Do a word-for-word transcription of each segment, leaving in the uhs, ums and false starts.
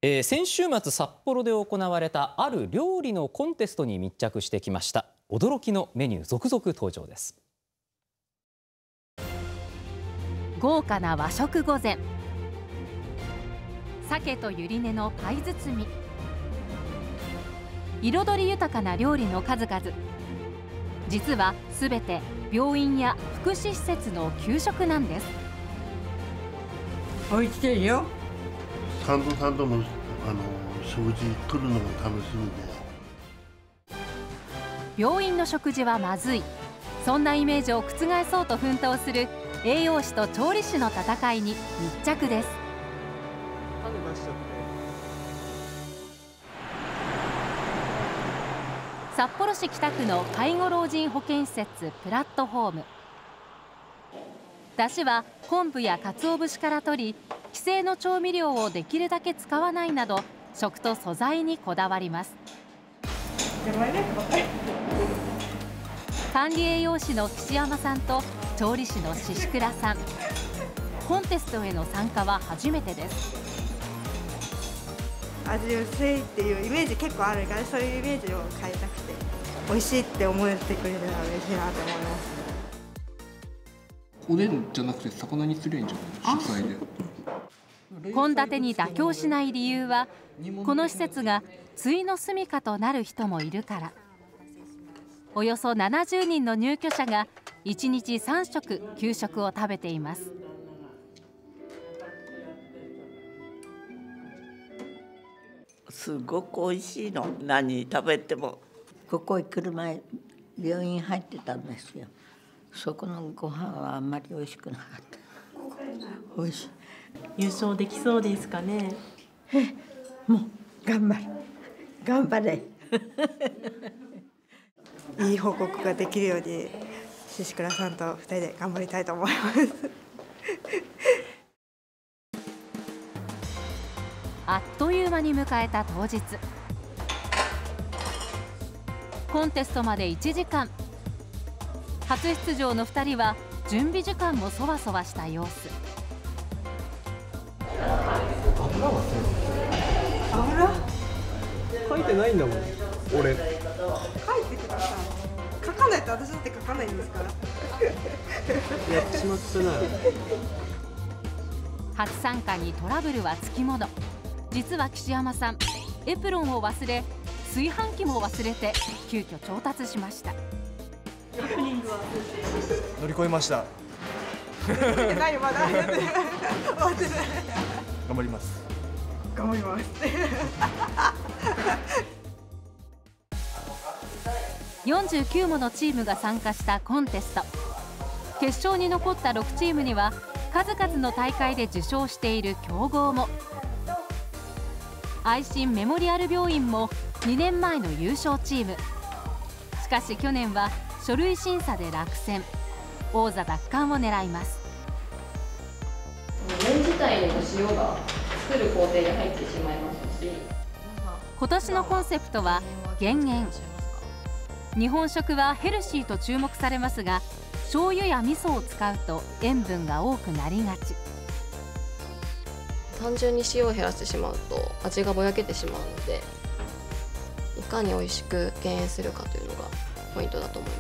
えー、先週末札幌で行われたある料理のコンテストに密着してきました。驚きのメニュー続々登場です。 豪華な和食御膳、鮭とゆり根のパイ包み、彩り豊かな料理の数々。実はすべて病院や福祉施設の給食なんです。 美味しいよ。 三度三度のあの食事来るのが楽しみで。 病院の食事はまずい、そんなイメージを覆そうと奮闘する栄養士と調理師の戦いに密着です。札幌市北区の介護老人保健施設プラットフォーム。だしは昆布や鰹節から取り、既製の調味料をできるだけ使わないなど食と素材にこだわります。管理栄養士の岸山さんと調理師の宍倉さん。コンテストへの参加は初めてです。 味薄いっていうイメージ結構あるから、そういうイメージを変えたくて、美味しいって思ってくれるのは嬉しいなと思います。 おでんじゃなくて魚にすりゃいいんじゃない？主菜で。 献立に妥協しない理由は、この施設が終の住処となる人もいるから。およそななじゅうにんの入居者がいちにちさん食給食を食べています。 すごく美味しいの。何食べても。ここへ来る前病院入ってたんですよ。そこのご飯はあんまり美味しくなかった。美味しい。 優勝できそうですかね。 え、もう頑張る。頑張れ。 いい報告ができるように宍倉さんとふたりで頑張りたいと思いますあっという間に迎えた当日。コンテストまでいちじかん。初出場のふたりは準備時間もそわそわした様子。 油は油書いてないんだもん俺。 書いてください。書かないと私だって書かないんですからやっちまったな。 初参加にトラブルはつきもの。実は岸山さん、エプロンを忘れ、炊飯器も忘れて急遽調達しました。 乗り越えました。 ないまだ終わってない。 頑張ります。 頑張りますよんじゅうきゅうものチームが参加したコンテスト。決勝に残ったろくチームには数々の大会で受賞している強豪も。愛心メモリアル病院もにねんまえの優勝チーム。しかし去年は書類審査で落選。王座奪還を狙います。 麺自体にも塩が作る工程に入ってしまいますし、 今年のコンセプトは減塩。日本食はヘルシーと注目されますが、醤油や味噌を使うと塩分が多くなりがち。 単純に塩を減らしてしまうと味がぼやけてしまうので、いかに美味しく減塩するかというのがポイントだと思います。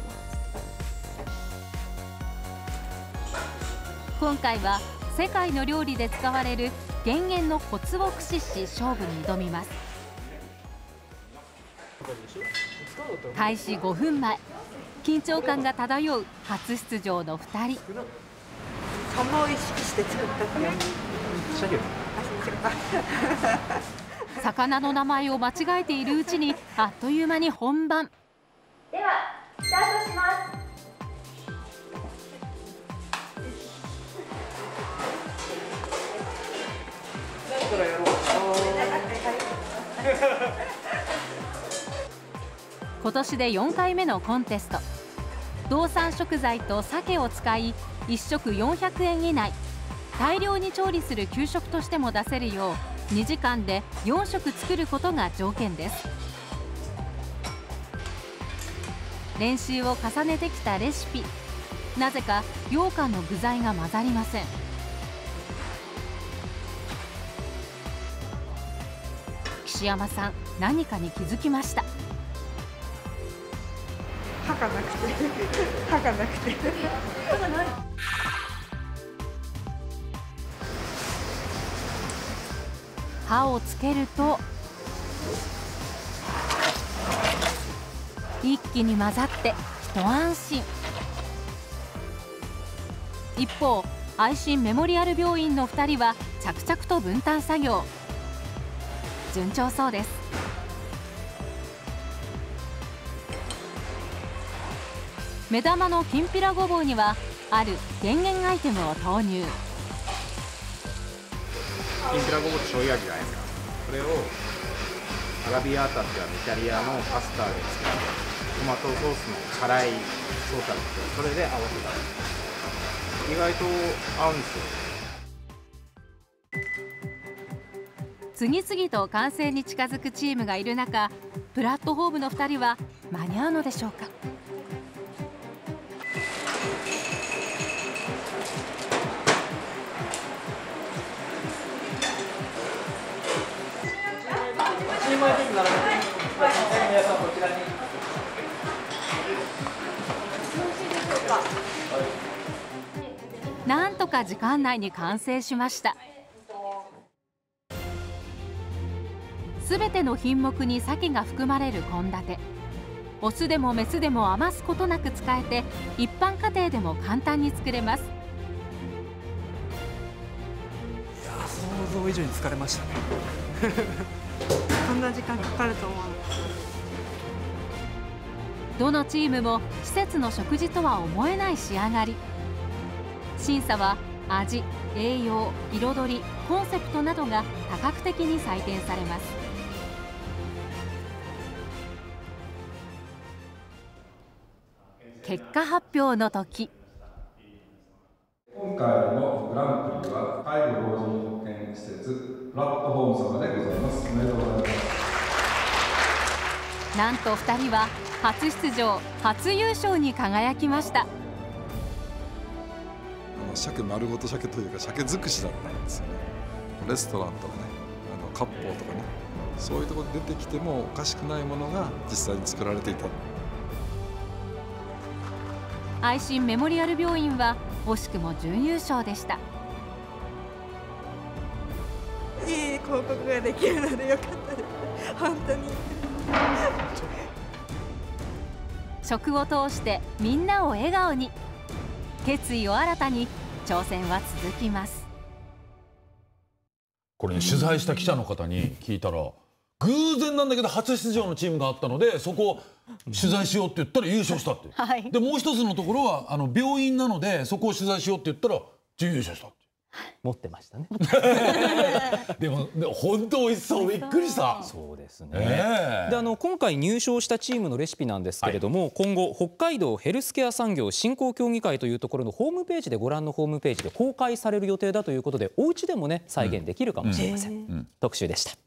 今回は世界の料理で使われる減塩のコツを駆使し勝負に挑みます。開始ごふんまえ、緊張感が漂う初出場のふたり。 釜を意識して作ったっていう。 魚の名前を間違えているうちにあっという間に本番。 ではスタートします。 今年でよんかいめのコンテスト。道産食材と鮭を使いいっ食よんひゃくえん以内、大量に調理する給食としても出せるようにじかんでよん食作ることが条件です。練習を重ねてきたレシピ。なぜか羊羹の具材が混ざりません。 岸山さん、何かに気づきました。 歯がなくて歯がなくて歯がない。 歯をつけると一気に混ざって一安心。一方、愛心メモリアル病院のふたりは着々と分担作業。順調そうです。目玉のきんぴらごぼうにはある減塩アイテムを投入。 きんぴらごぼうって醤油味じゃないですか。それをアラビアータっていうイタリアのパスタで作ったトマトソースの辛いソースがあって、それで合わせた意外と合うんですよ。 次々と完成に近づくチームがいる中、プラットフォームのふたりは間に合うのでしょうか。なんとか時間内に完成しました。すべての品目に鮭が含まれる献立。オスでもメスでも余すことなく使えて、一般家庭でも簡単に作れます。いやー、想像以上に疲れましたねこんな時間かかると思わなかった。 どのチームも施設の食事とは思えない仕上がり。審査は味、栄養、彩り、コンセプトなどが多角的に採点されます。結果発表の時、 今回のグランプリは介護老人保健施設プラットフォーム様でございます。おめでとうございます。 なんとふたりは初出場、初優勝に輝きました。 あの鮭丸ごと鮭というか鮭尽くしだったんですよね。レストランとかね、あの割烹とかね、そういうところで出てきてもおかしくないものが実際に作られていた。 愛心メモリアル病院は惜しくも準優勝でした。 いい広告ができるのでよかったです。本当に食を通してみんなを笑顔に。決意を新たに挑戦は続きます。 これね、取材した記者の方に聞いたら、偶然なんだけど初出場のチームがあったのでそこ取材しようって言ったら優勝したって、はい、でもう一つのところはあの病院なのでそこを取材しようって言ったら準優勝したって。 持ってましたねでもでも本当美味しそう、びっくりした。 そうですね、 えー、 であの今回入賞したチームのレシピなんですけれども、はい、今後北海道ヘルスケア産業振興協議会というところのホームページでご覧のホームページで公開される予定だということで、お家でもね再現できるかもしれません、うんうん、特集でした。